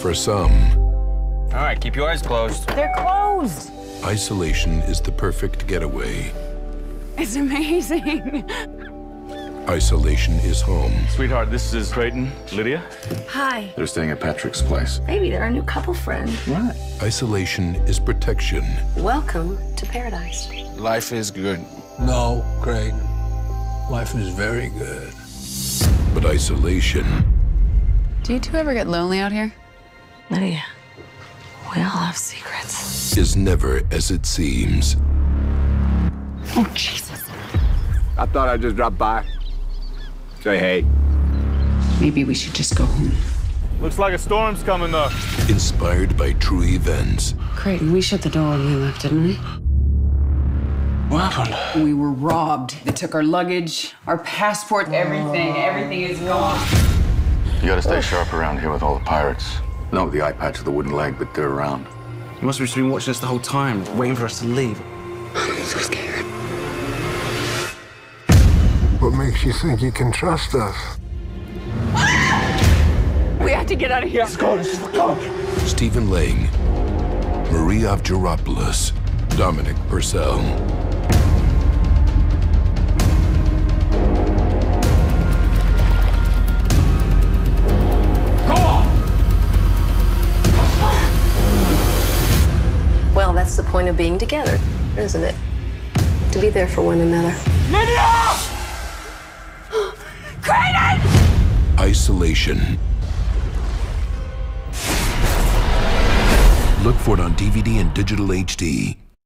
For some, All right, keep your eyes closed. They're closed. isolation is the perfect getaway. It's amazing. Isolation is home. Sweetheart, this is Creighton. Lydia? Hi. They're staying at Patrick's place. Maybe they're a new couple friend. Right. Isolation is protection. Welcome to paradise. Life is good. No, Creighton. Life is very good. But isolation Do you two ever get lonely out here? Lydia, we all have secrets. is never as it seems. Oh, Jesus. I thought I'd just drop by. Say hey. Maybe we should just go home. Looks like a storm's coming, though. Inspired by true events. Creighton, we shut the door when we left, didn't we? What happened? We were robbed. They took our luggage, our passport, everything. Everything is gone. You gotta stay sharp around here with all the pirates. Not with the eye patch or the wooden leg, but they're around. You must have just been watching us the whole time, waiting for us to leave. I'm so scared. What makes you think you can trust us? We have to get out of here. Stephen Lang, Marie Avgeropoulos, Dominic Purcell. Well, that's the point of being together, isn't it? To be there for one another. Isolation. Look for it on DVD and digital HD.